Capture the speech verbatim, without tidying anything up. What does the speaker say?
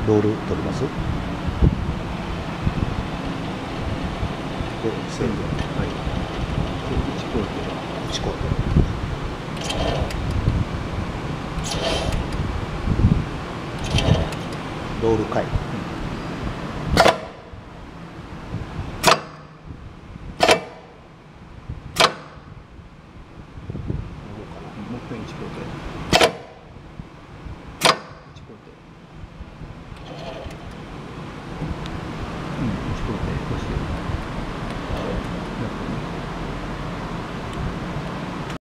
ロール取ります。で、線路。はい。で、いち工程。いち工程。ロール回。